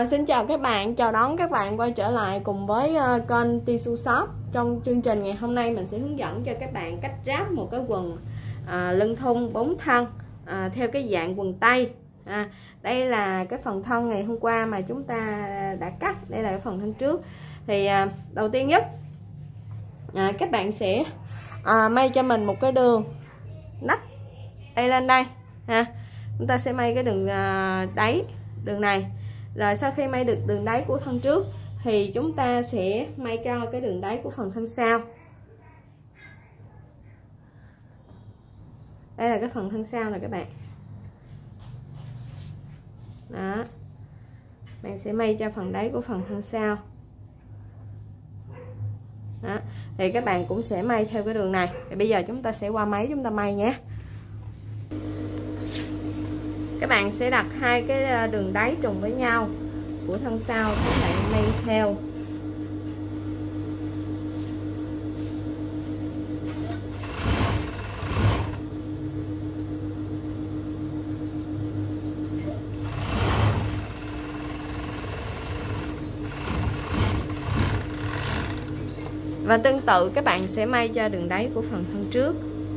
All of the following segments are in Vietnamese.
Xin chào các bạn, chào đón các bạn quay trở lại cùng với kênh Tissue Shop. Trong chương trình ngày hôm nay mình sẽ hướng dẫn cho các bạn cách ráp một cái quần lưng thun 4 thân theo cái dạng quần tây. Đây là cái phần thân ngày hôm qua mà chúng ta đã cắt. Đây là cái phần thân trước. Thì đầu tiên nhất các bạn sẽ may cho mình một cái đường nách đây lên đây ha. Chúng ta sẽ may cái đường đáy, đường này. Rồi sau khi may được đường đáy của thân trước thì chúng ta sẽ may cho cái đường đáy của phần thân sau. Đây là cái phần thân sau này các bạn. Đó. Bạn sẽ may cho phần đáy của phần thân sau. Đó. Thì các bạn cũng sẽ may theo cái đường này. Thì bây giờ chúng ta sẽ qua máy chúng ta may nhé. Các bạn sẽ đặt hai cái đường đáy trùng với nhau của thân sau, các bạn may theo. Và tương tự các bạn sẽ may cho đường đáy của phần thân trước.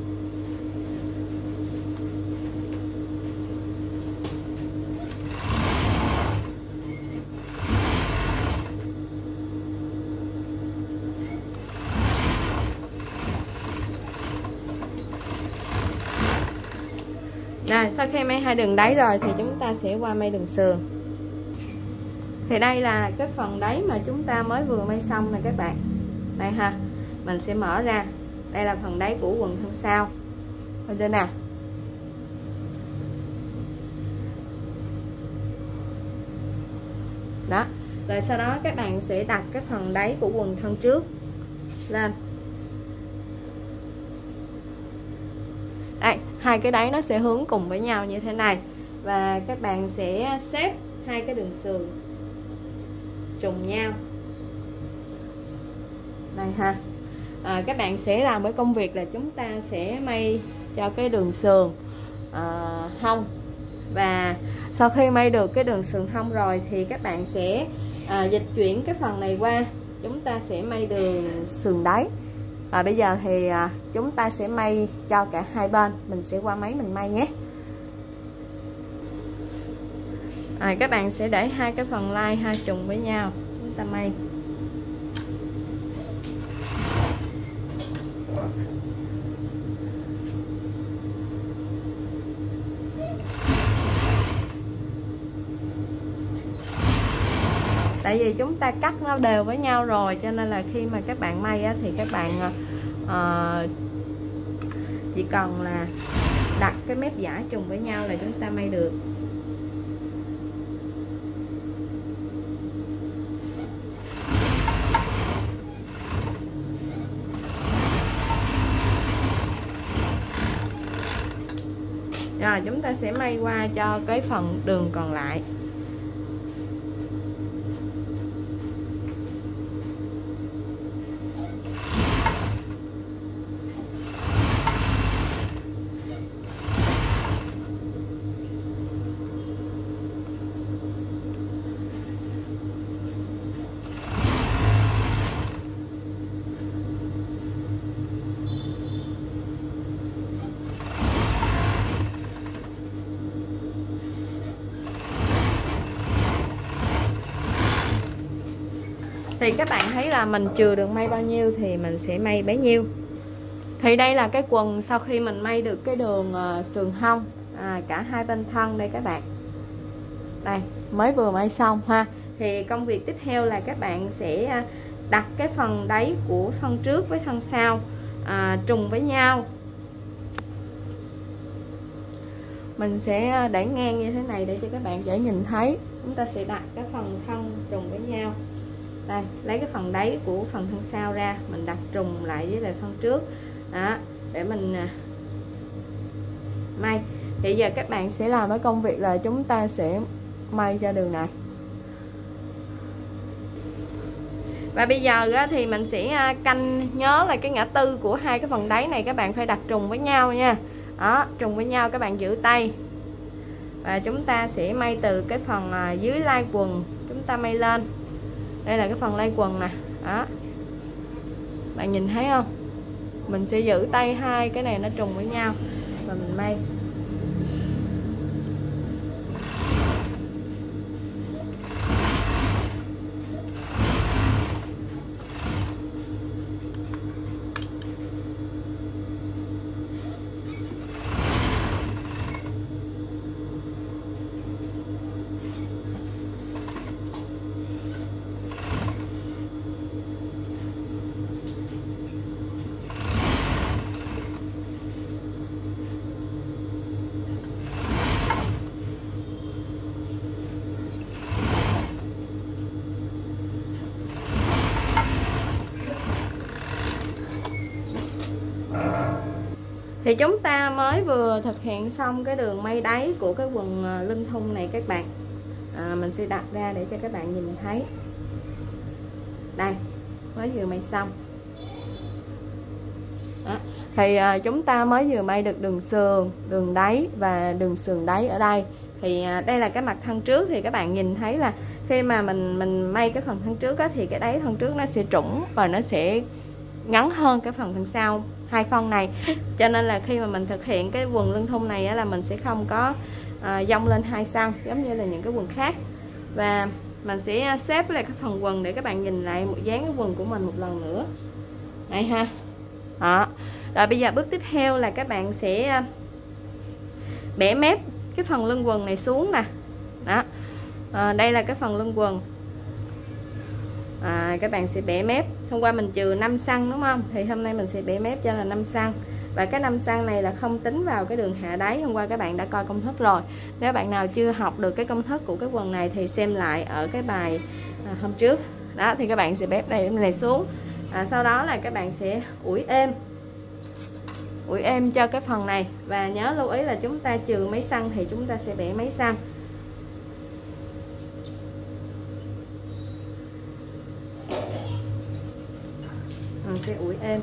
Rồi, sau khi may hai đường đáy rồi thì chúng ta sẽ qua may đường sườn. Thì đây là cái phần đáy mà chúng ta mới vừa may xong nè các bạn. Đây ha, mình sẽ mở ra. Đây là phần đáy của quần thân sau. Coi chưa nào. Đó. Rồi sau đó các bạn sẽ đặt cái phần đáy của quần thân trước lên. Đây, hai cái đáy nó sẽ hướng cùng với nhau như thế này. Và các bạn sẽ xếp hai cái đường sườn trùng nhau. Đây ha. Các bạn sẽ làm cái công việc là chúng ta sẽ may cho cái đường sườn hông. Và sau khi may được cái đường sườn hông rồi thì các bạn sẽ dịch chuyển cái phần này qua. Chúng ta sẽ may đường sườn đáy. Và bây giờ thì chúng ta sẽ may cho cả hai bên. Mình sẽ qua máy mình may nhé. Các bạn sẽ để hai cái phần lai hai trùng với nhau. Chúng ta may. Tại vì chúng ta cắt nó đều với nhau rồi, cho nên là khi mà các bạn may á, thì các bạn chỉ cần là đặt cái mép giả trùng với nhau là chúng ta may được. Rồi chúng ta sẽ may qua cho cái phần đường còn lại. Thì các bạn thấy là mình chừa được may bao nhiêu thì mình sẽ may bấy nhiêu. Thì đây là cái quần sau khi mình may được cái đường sườn hông cả hai bên thân đây các bạn. Đây, mới vừa may xong ha. Thì công việc tiếp theo là các bạn sẽ đặt cái phần đáy của thân trước với thân sau trùng với nhau. Mình sẽ để ngang như thế này để cho các bạn dễ nhìn thấy. Chúng ta sẽ đặt cái phần thân trùng với nhau. Đây, lấy cái phần đáy của phần thân sau ra, mình đặt trùng lại với lại thân trước. Đó, để mình may. Thì giờ các bạn sẽ làm cái công việc là chúng ta sẽ may cho đường này. Và bây giờ thì mình sẽ canh nhớ là cái ngã tư của hai cái phần đáy này các bạn phải đặt trùng với nhau nha. Đó, trùng với nhau các bạn giữ tay. Và chúng ta sẽ may từ cái phần dưới lai quần, chúng chúng ta may lên. Đây là cái phần lay quần nè. Đó. Bạn nhìn thấy không? Mình sẽ giữ tay hai cái này nó trùng với nhau và mình may. Thì chúng ta mới vừa thực hiện xong cái đường may đáy của cái quần lưng thun này các bạn. Mình sẽ đặt ra để cho các bạn nhìn thấy. Đây, mới vừa may xong. Đó. Thì chúng ta mới vừa may được đường sườn, đường đáy và đường sườn đáy ở đây. Thì đây là cái mặt thân trước, thì các bạn nhìn thấy là khi mà mình may cái phần thân trước á, thì cái đáy thân trước nó sẽ trũng và nó sẽ ngắn hơn cái phần thân sau hai phân này, cho nên là khi mà mình thực hiện cái quần lưng thun này á, là mình sẽ không có dông lên 2 cm giống như là những cái quần khác. Và mình sẽ xếp lại cái phần quần để các bạn nhìn lại một dáng cái quần của mình một lần nữa đây ha. Đó. Rồi bây giờ bước tiếp theo là các bạn sẽ bẻ mép cái phần lưng quần này xuống nè. Đó. Đây là cái phần lưng quần. Các bạn sẽ bẻ mép. Hôm qua mình trừ 5 cm đúng không? Thì hôm nay mình sẽ bẻ mép cho là 5 cm. Và cái 5 cm này là không tính vào cái đường hạ đáy. Hôm qua các bạn đã coi công thức rồi. Nếu bạn nào chưa học được cái công thức của cái quần này thì xem lại ở cái bài hôm trước. Đó, thì các bạn sẽ bép đây này xuống. Sau đó là các bạn sẽ ủi êm cho cái phần này. Và nhớ lưu ý là chúng ta trừ mấy xăng thì chúng ta sẽ bẻ mấy xăng. Mình sẽ ủi êm.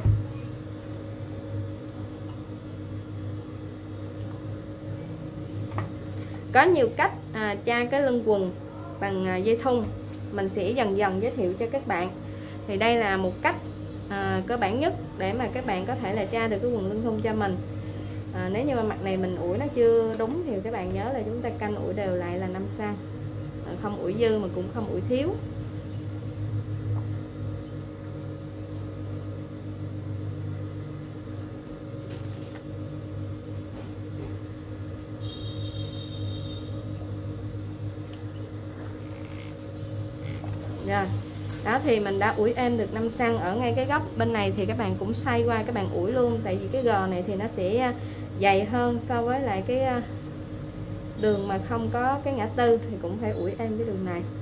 Có nhiều cách tra cái lưng quần bằng dây thun. Mình sẽ dần dần giới thiệu cho các bạn. Thì đây là một cách cơ bản nhất để mà các bạn có thể là tra được cái quần lưng thun cho mình. Nếu như mà mặt này mình ủi nó chưa đúng thì các bạn nhớ là chúng ta canh ủi đều lại là 5 cm. Không ủi dư mà cũng không ủi thiếu. Rồi. Đó thì mình đã ủi êm được 5 cm ở ngay cái góc bên này, thì các bạn cũng xoay qua các bạn ủi luôn, tại vì cái gò này thì nó sẽ dày hơn so với lại cái đường mà không có cái ngã tư, thì cũng phải ủi êm cái đường này.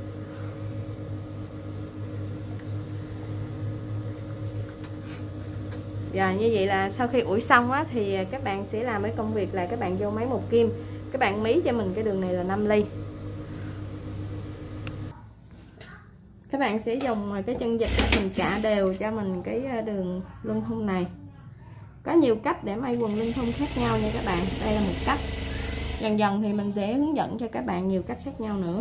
Rồi như vậy là sau khi ủi xong á, thì các bạn sẽ làm cái công việc là các bạn vô máy một kim, các bạn mí cho mình cái đường này là 5 ly. Các bạn sẽ dùng cái chân vịt mình cạ đều cho mình cái đường lưng thun này. Có nhiều cách để may quần lưng thun khác nhau nha các bạn. Đây là một cách. Dần dần thì mình sẽ hướng dẫn cho các bạn nhiều cách khác nhau nữa.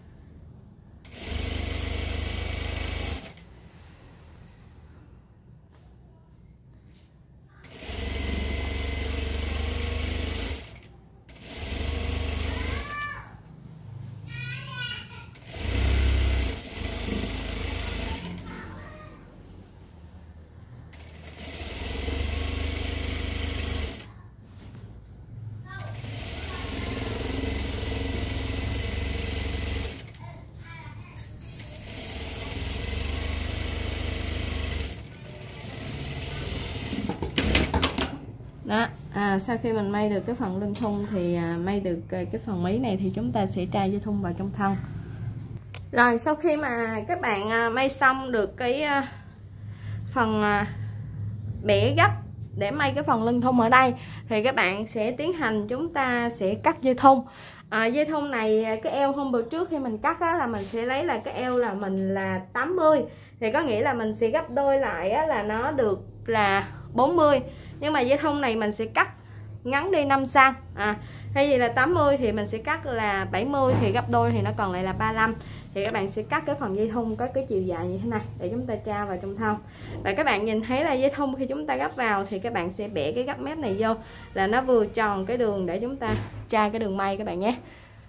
Đó, sau khi mình may được cái phần lưng thun thì may được cái phần mí này thì chúng ta sẽ tra dây thun vào trong thân. Rồi sau khi mà các bạn may xong được cái phần bẻ gấp để may cái phần lưng thun ở đây, thì các bạn sẽ tiến hành chúng ta sẽ cắt dây thun. Dây thun này cái eo hôm bữa trước khi mình cắt đó, là mình sẽ lấy là cái eo là mình là 80, thì có nghĩa là mình sẽ gấp đôi lại là nó được là 40. Nhưng mà dây thun này mình sẽ cắt ngắn đi 5 cm. Thay vì là 80 thì mình sẽ cắt là 70, thì gấp đôi thì nó còn lại là 35. Thì các bạn sẽ cắt cái phần dây thun có cái chiều dài như thế này để chúng ta tra vào trong thau. Và các bạn nhìn thấy là dây thun khi chúng ta gấp vào thì các bạn sẽ bẻ cái gấp mép này vô là nó vừa tròn cái đường để chúng ta tra cái đường may các bạn nhé.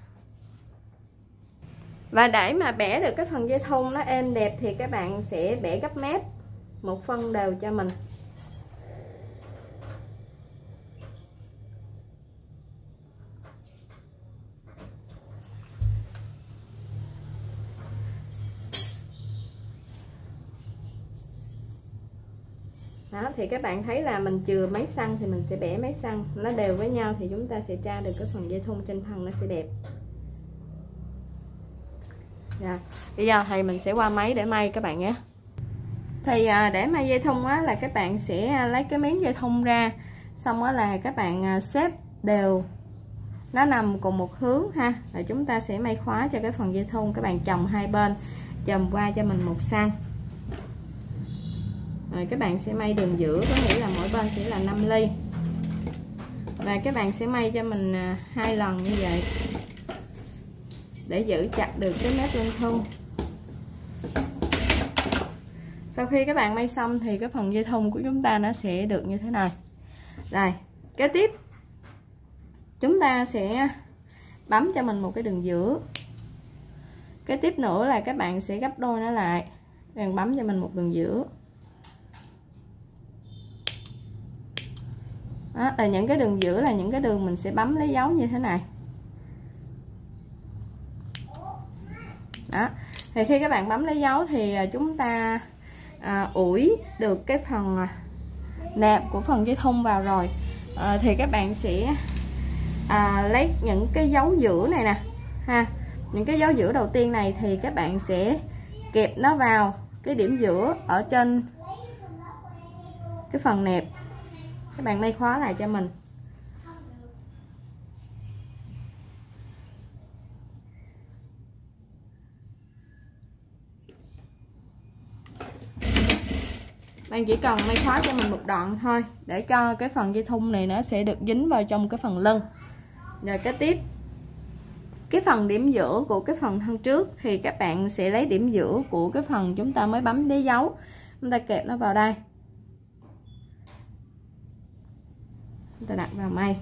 Và để mà bẻ được cái phần dây thun nó êm đẹp thì các bạn sẽ bẻ gấp mép một phân đều cho mình. Đó, thì các bạn thấy là mình chừa mấy xăng thì mình sẽ bẻ mấy xăng, nó đều với nhau thì chúng ta sẽ tra được cái phần dây thun trên thân nó sẽ đẹp. Rồi, bây giờ thì mình sẽ qua máy để may các bạn nhé. Thì để may dây thun á là các bạn sẽ lấy cái miếng dây thun ra, xong đó là các bạn xếp đều nó nằm cùng một hướng ha, rồi chúng ta sẽ may khóa cho cái phần dây thun. Các bạn chồng hai bên, chồng qua cho mình 1 xăng. Rồi các bạn sẽ may đường giữa, có nghĩa là mỗi bên sẽ là 5 ly. Và các bạn sẽ may cho mình 2 lần như vậy để giữ chặt được cái mép lưng thun. Sau khi các bạn may xong thì cái phần dây thun của chúng ta nó sẽ được như thế này. Rồi, kế tiếp chúng ta sẽ bấm cho mình một cái đường giữa. Kế tiếp nữa là các bạn sẽ gấp đôi nó lại, các bạn bấm cho mình một đường giữa. Đó, là những cái đường giữa là những cái đường mình sẽ bấm lấy dấu như thế này. Đó, thì khi các bạn bấm lấy dấu thì chúng ta ủi được cái phần nẹp của phần dây thun vào rồi. Thì các bạn sẽ lấy những cái dấu giữa này nè ha, những cái dấu giữa đầu tiên này thì các bạn sẽ kẹp nó vào cái điểm giữa ở trên cái phần nẹp. Các bạn may khóa lại cho mình. Bạn chỉ cần may khóa cho mình một đoạn thôi để cho cái phần dây thun này nó sẽ được dính vào trong cái phần lưng. Rồi kế tiếp cái phần điểm giữa của cái phần thân trước thì các bạn sẽ lấy điểm giữa của cái phần chúng ta mới bấm lấy dấu, chúng ta kẹp nó vào đây, chúng ta đặt vào may.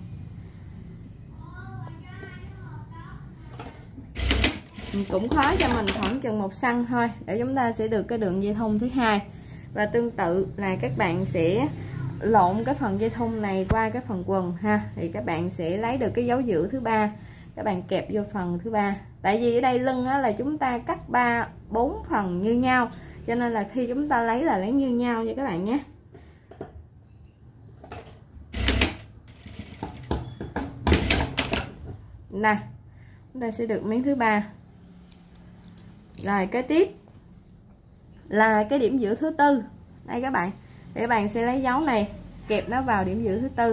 Mình cũng khóa cho mình khoảng chừng 1 xăng thôi để chúng ta sẽ được cái đường dây thun thứ hai. Và tương tự là các bạn sẽ lộn cái phần dây thun này qua cái phần quần ha, thì các bạn sẽ lấy được cái dấu giữa thứ ba, các bạn kẹp vô phần thứ ba. Tại vì ở đây lưng á, là chúng ta cắt 4 phần như nhau, cho nên là khi chúng ta lấy là lấy như nhau nha các bạn nhé. Nè, chúng ta sẽ được miếng thứ ba. Rồi kế tiếp là cái điểm giữa thứ tư. Đây các bạn, thì các bạn sẽ lấy dấu này kẹp nó vào điểm giữa thứ tư.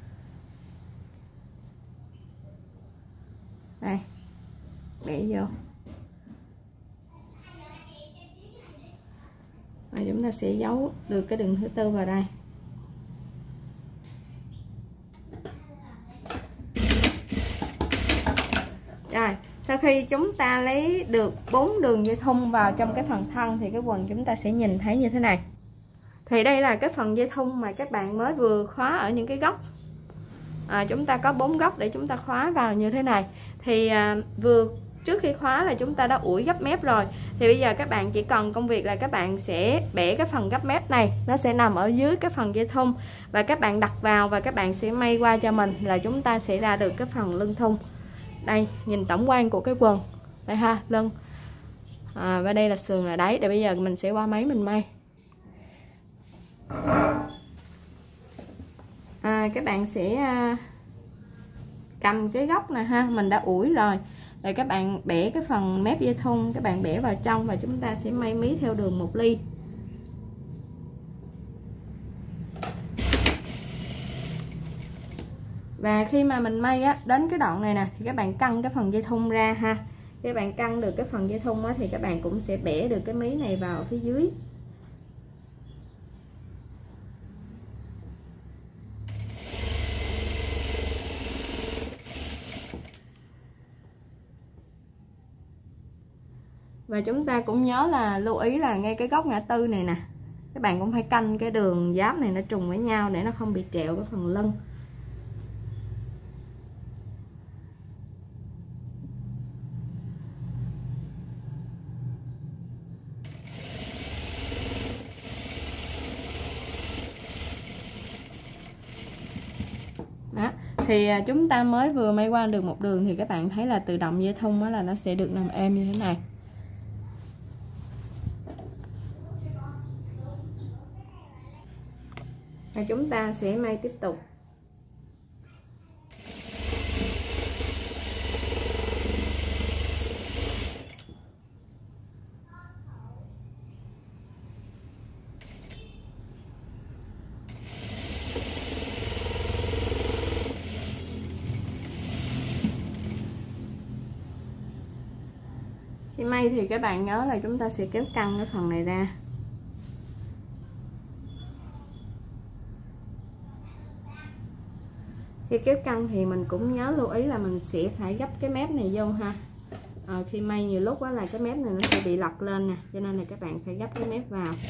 Đây, bẻ vô. Và chúng ta sẽ giấu được cái đường thứ tư vào đây. Rồi, sau khi chúng ta lấy được 4 đường dây thun vào trong cái phần thân thì cái quần chúng ta sẽ nhìn thấy như thế này. Thì đây là cái phần dây thun mà các bạn mới vừa khóa ở những cái góc. Chúng ta có 4 góc để chúng ta khóa vào như thế này. Thì vừa trước khi khóa là chúng ta đã ủi gấp mép rồi. Thì bây giờ các bạn chỉ cần công việc là các bạn sẽ bẻ cái phần gấp mép này, nó sẽ nằm ở dưới cái phần dây thun, và các bạn đặt vào và các bạn sẽ may qua cho mình là chúng ta sẽ ra được cái phần lưng thun. Đây, nhìn tổng quan của cái quần đây ha, lưng và đây là sườn là đáy. Để bây giờ mình sẽ qua máy mình may. Các bạn sẽ cầm cái góc này ha, mình đã ủi rồi. Rồi các bạn bẻ cái phần mép dây thun, các bạn bẻ vào trong và chúng ta sẽ may mí theo đường 1 ly. Và khi mà mình may á, đến cái đoạn này nè thì các bạn căng cái phần dây thun ra ha. Khi bạn căng được cái phần dây thun á, thì các bạn cũng sẽ bẻ được cái mí này vào phía dưới. Và chúng ta cũng nhớ là lưu ý là ngay cái góc ngã tư này nè, các bạn cũng phải canh cái đường giáp này nó trùng với nhau để nó không bị trẹo cái phần lưng. Đó, thì chúng ta mới vừa may qua được một đường thì các bạn thấy là tự động dây thun đó là nó sẽ được nằm êm như thế này. Và chúng ta sẽ may tiếp tục. Khi may thì các bạn nhớ là chúng ta sẽ kéo căng cái phần này ra. Khi kéo căng thì mình cũng nhớ lưu ý là mình sẽ phải gấp cái mép này vô ha. Khi may nhiều lúc đó là cái mép này nó sẽ bị lật lên nè, cho nên là các bạn phải gấp cái mép vào.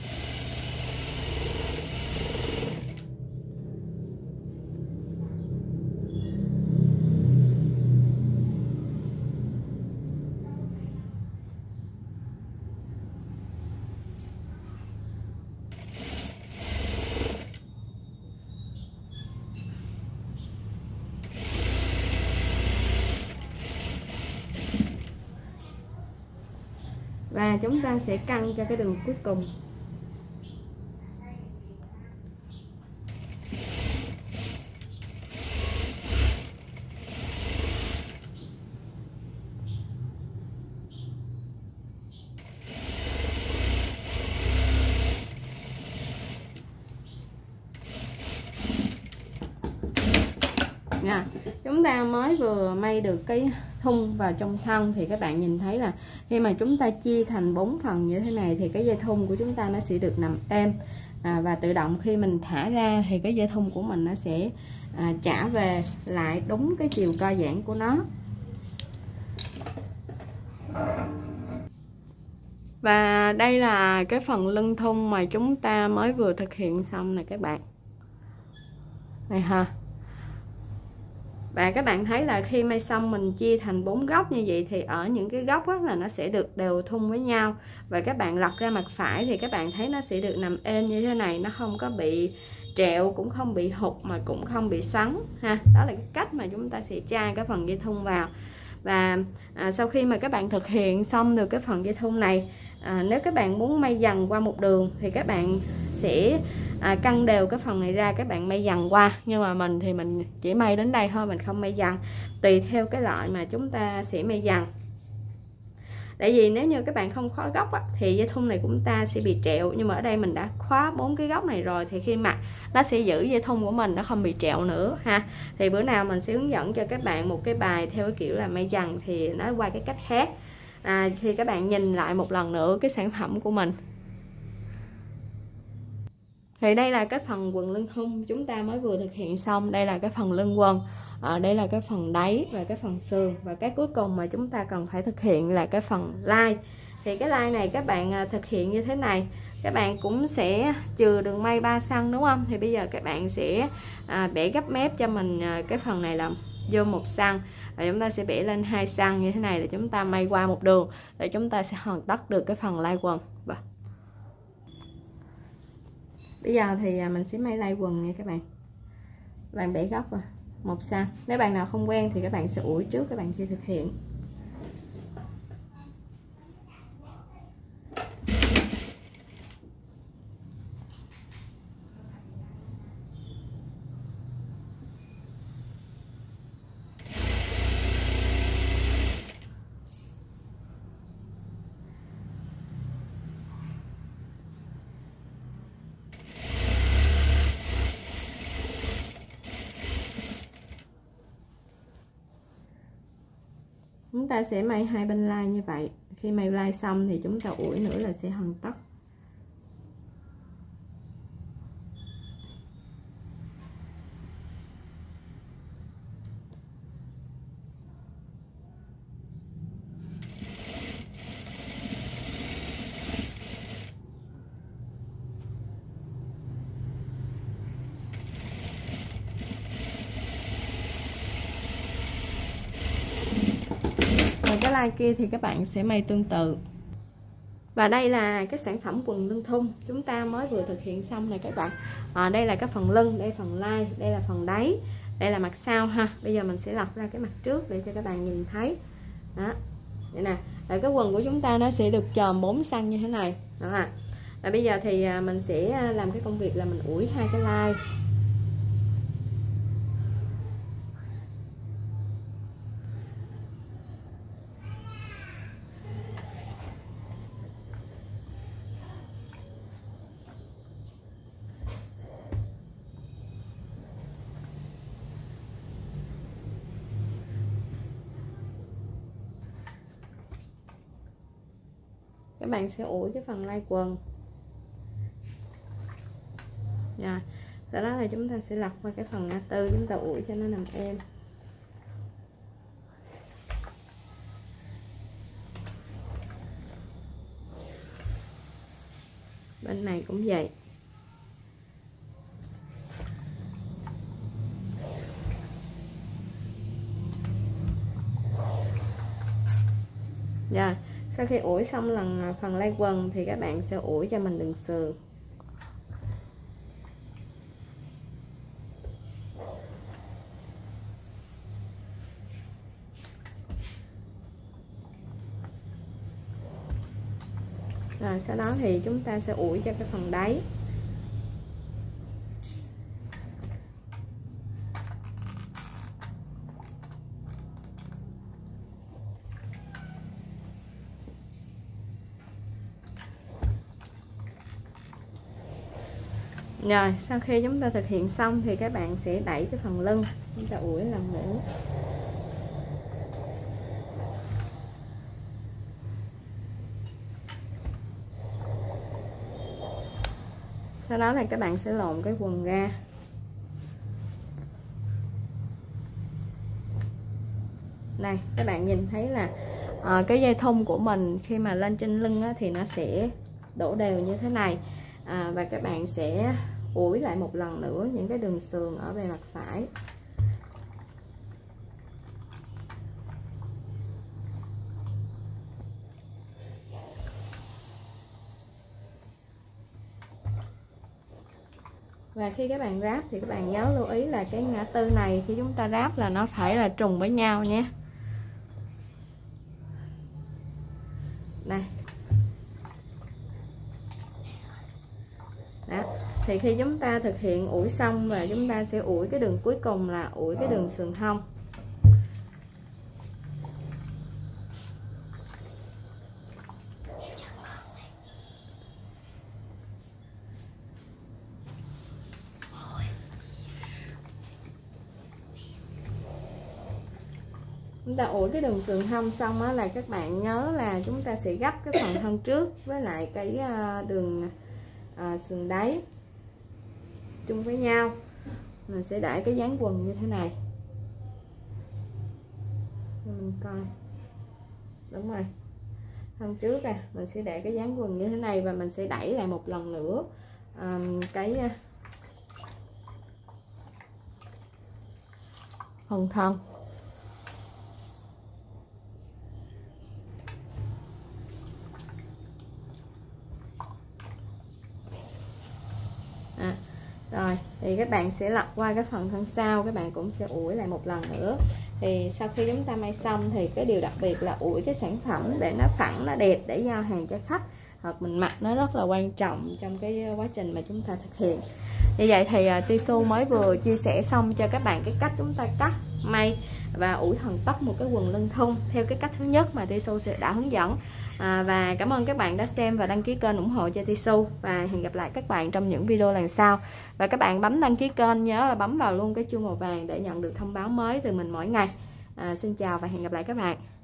Và chúng ta sẽ căng cho cái đường cuối cùng. Nha, chúng ta mới vừa may được cái thun vào trong thân thì các bạn nhìn thấy là khi mà chúng ta chia thành 4 phần như thế này thì cái dây thun của chúng ta nó sẽ được nằm êm, và tự động khi mình thả ra thì cái dây thun của mình nó sẽ trả về lại đúng cái chiều co giãn của nó. Và đây là cái phần lưng thun mà chúng ta mới vừa thực hiện xong nè các bạn. Đây ha. Và các bạn thấy là khi may xong mình chia thành 4 góc như vậy thì ở những cái góc là nó sẽ được đều thun với nhau. Và các bạn lật ra mặt phải thì các bạn thấy nó sẽ được nằm êm như thế này, nó không có bị trẹo, cũng không bị hụt mà cũng không bị xoắn ha. Đó là cái cách mà chúng ta sẽ tra cái phần dây thun vào. Và sau khi mà các bạn thực hiện xong được cái phần dây thun này, nếu các bạn muốn may dần qua một đường thì các bạn sẽ căng đều cái phần này ra, các bạn may dần qua. Nhưng mà mình thì mình chỉ may đến đây thôi, mình không may dần, tùy theo cái loại mà chúng ta sẽ may dần. Tại vì nếu như các bạn không khóa góc thì dây thun này cũng ta sẽ bị trẹo, nhưng mà ở đây mình đã khóa 4 cái góc này rồi thì khi mặc nó sẽ giữ dây thun của mình nó không bị trẹo nữa ha. Thì bữa nào mình sẽ hướng dẫn cho các bạn một cái bài theo cái kiểu là may dần thì nó qua cái cách khác. Thì các bạn nhìn lại một lần nữa cái sản phẩm của mình. Thì đây là cái phần quần lưng thun chúng ta mới vừa thực hiện xong. Đây là cái phần lưng quần, đây là cái phần đáy và cái phần sườn. Và cái cuối cùng mà chúng ta cần phải thực hiện là cái phần lai. Thì cái lai này các bạn thực hiện như thế này. Các bạn cũng sẽ chừa đường may 3 cm đúng không? Thì bây giờ các bạn sẽ bẻ gấp mép cho mình cái phần này là vô 1 cm. Và chúng ta sẽ bẻ lên 2 cm như thế này để chúng ta may qua một đường để chúng ta sẽ hoàn tất được cái phần lai quần. Và bây giờ thì mình sẽ may lai quần nha các bạn. Bạn bẻ góc vào 1 cm. Nếu bạn nào không quen thì các bạn sẽ ủi trước các bạn khi thực hiện. Chúng ta sẽ may hai bên lai như vậy. Khi may lai xong thì chúng ta ủi nữa là sẽ hoàn tất. Và cái like kia thì các bạn sẽ may tương tự. Và đây là cái sản phẩm quần lưng thun chúng ta mới vừa thực hiện xong này các bạn. Đây là cái phần lưng, đây phần lai, đây là phần đáy, đây là mặt sau ha. Bây giờ mình sẽ lật ra cái mặt trước để cho các bạn nhìn thấy. Đó, đây nè. Rồi cái quần của chúng ta nó sẽ được chòm 4 xăng như thế này. Đó ạ. Và bây giờ thì mình sẽ làm cái công việc là mình ủi hai cái lai. Các bạn sẽ ủi cái phần lai quần. Rồi, sau đó là chúng ta sẽ lật qua cái phần ngã tư, chúng ta ủi cho nó nằm êm. Bên này cũng vậy. Rồi, sau khi ủi xong phần lai quần thì các bạn sẽ ủi cho mình đường sườn. Rồi sau đó thì chúng ta sẽ ủi cho cái phần đáy. Rồi sau khi chúng ta thực hiện xong thì các bạn sẽ đẩy cái phần lưng, chúng ta ủi lần nữa. Sau đó là các bạn sẽ lộn cái quần ra. Này các bạn nhìn thấy là cái dây thun của mình khi mà lên trên lưng á, thì nó sẽ đổ đều như thế này. Và các bạn sẽ ủi lại một lần nữa những cái đường sườn ở bề mặt phải. Và khi các bạn ráp thì các bạn nhớ lưu ý là cái ngã tư này khi chúng ta ráp là nó phải là trùng với nhau nhé. Đây. Đó. Thì khi chúng ta thực hiện ủi xong và chúng ta sẽ ủi cái đường cuối cùng là ủi cái đường sườn hông. Chúng ta ủi cái đường sườn hông xong á là các bạn nhớ là chúng ta sẽ gấp cái phần thân trước với lại cái đường sườn đáy chung với nhau. Mình sẽ để cái dáng quần như thế này. Mình coi. Đúng rồi. Thân trước mình sẽ để cái dáng quần như thế này và mình sẽ đẩy lại một lần nữa cái phần thân. Rồi thì các bạn sẽ lật qua cái phần thân sau, các bạn cũng sẽ ủi lại một lần nữa. Thì sau khi chúng ta may xong thì cái điều đặc biệt là ủi cái sản phẩm để nó phẳng, nó đẹp để giao hàng cho khách hoặc mình mặc, nó rất là quan trọng trong cái quá trình mà chúng ta thực hiện. Như vậy thì Tisu mới vừa chia sẻ xong cho các bạn cái cách chúng ta cắt, may và ủi thần tốc một cái quần lưng thun theo cái cách thứ nhất mà Tisu sẽ đã hướng dẫn. Và cảm ơn các bạn đã xem và đăng ký kênh ủng hộ cho Tisu, và hẹn gặp lại các bạn trong những video lần sau. Và các bạn bấm đăng ký kênh nhớ là bấm vào luôn cái chuông màu vàng để nhận được thông báo mới từ mình mỗi ngày. Xin chào và hẹn gặp lại các bạn.